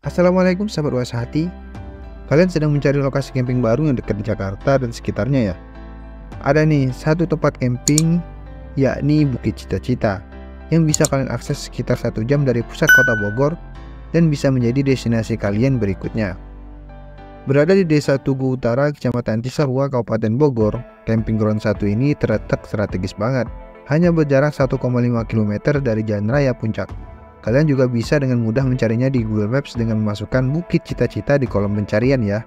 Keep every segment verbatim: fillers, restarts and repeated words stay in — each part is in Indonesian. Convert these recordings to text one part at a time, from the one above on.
Assalamualaikum sahabat U A S Hati. Kalian sedang mencari lokasi camping baru yang dekat di Jakarta dan sekitarnya ya? Ada nih satu tempat camping, yakni Bukit Cita-Cita, yang bisa kalian akses sekitar satu jam dari pusat kota Bogor dan bisa menjadi destinasi kalian berikutnya. Berada di Desa Tugu Utara, Kecamatan Cisarua, Kabupaten Bogor, camping ground satu ini terletak strategis banget, hanya berjarak satu koma lima kilometer dari Jalan Raya Puncak. Kalian juga bisa dengan mudah mencarinya di Google Maps dengan memasukkan Bukit Cita-Cita di kolom pencarian ya.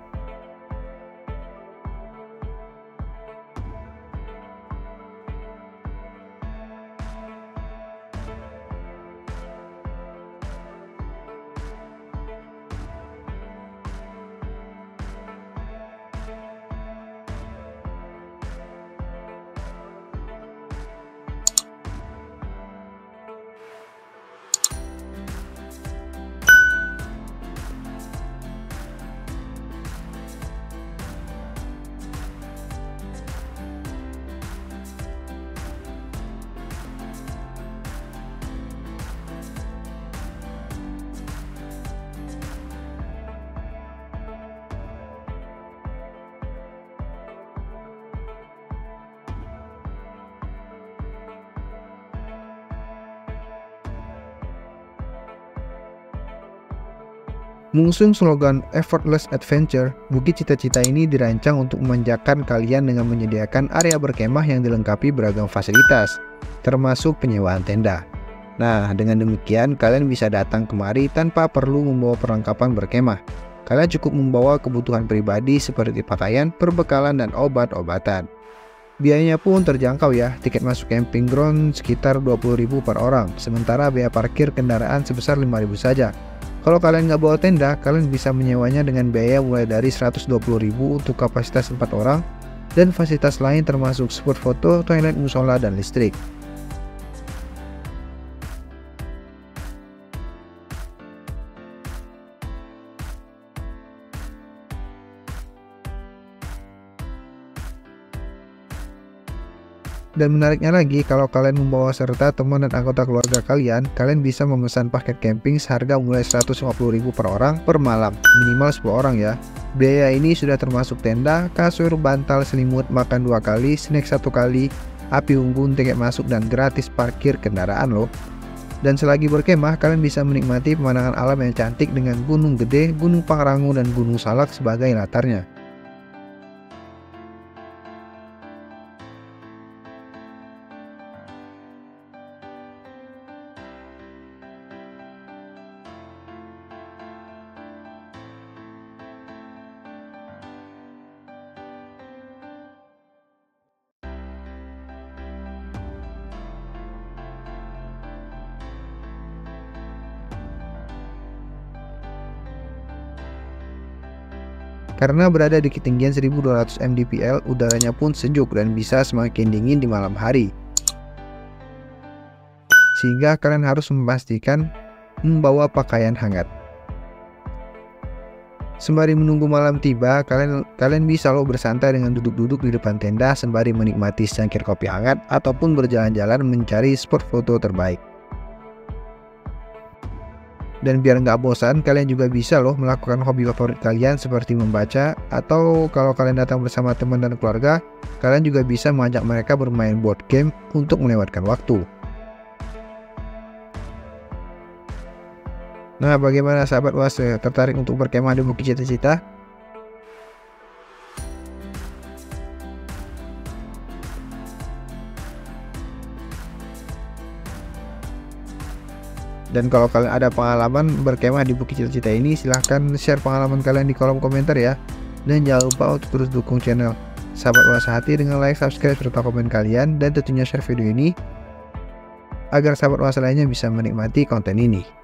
Mengusung slogan Effortless Adventure, Bukit Cita-Cita ini dirancang untuk memanjakan kalian dengan menyediakan area berkemah yang dilengkapi beragam fasilitas, termasuk penyewaan tenda. Nah, dengan demikian kalian bisa datang kemari tanpa perlu membawa perlengkapan berkemah. Kalian cukup membawa kebutuhan pribadi seperti pakaian, perbekalan, dan obat-obatan. Biayanya pun terjangkau ya, tiket masuk camping ground sekitar dua puluh ribu per orang, sementara biaya parkir kendaraan sebesar lima ribu saja. Kalau kalian nggak bawa tenda, kalian bisa menyewanya dengan biaya mulai dari seratus dua puluh ribu untuk kapasitas empat orang, dan fasilitas lain termasuk spot foto, toilet, musola, dan listrik. Dan menariknya lagi, kalau kalian membawa serta teman dan anggota keluarga kalian, kalian bisa memesan paket camping seharga mulai seratus lima puluh ribu per orang per malam, minimal sepuluh orang ya. Biaya ini sudah termasuk tenda, kasur, bantal, selimut, makan dua kali, snack satu kali, api unggun, tiket masuk, dan gratis parkir kendaraan loh. Dan selagi berkemah, kalian bisa menikmati pemandangan alam yang cantik dengan Gunung Gede, Gunung Pangrango, dan Gunung Salak sebagai latarnya. Karena berada di ketinggian seribu dua ratus mdpl, udaranya pun sejuk dan bisa semakin dingin di malam hari. Sehingga kalian harus memastikan membawa pakaian hangat. Sembari menunggu malam tiba, kalian kalian bisa loh bersantai dengan duduk-duduk di depan tenda sembari menikmati secangkir kopi hangat ataupun berjalan-jalan mencari spot foto terbaik. Dan biar nggak bosan, kalian juga bisa loh melakukan hobi favorit kalian seperti membaca, atau kalau kalian datang bersama teman dan keluarga, kalian juga bisa mengajak mereka bermain board game untuk melewatkan waktu. Nah, bagaimana sahabat U A S, tertarik untuk berkemah di Bukit Cita-Cita? Dan kalau kalian ada pengalaman berkemah di Bukit Cita-Cita ini, silahkan share pengalaman kalian di kolom komentar ya. Dan jangan lupa untuk terus dukung channel Sahabat U A S Hati dengan like, subscribe, serta komen kalian, dan tentunya share video ini agar sahabat U A S lainnya bisa menikmati konten ini.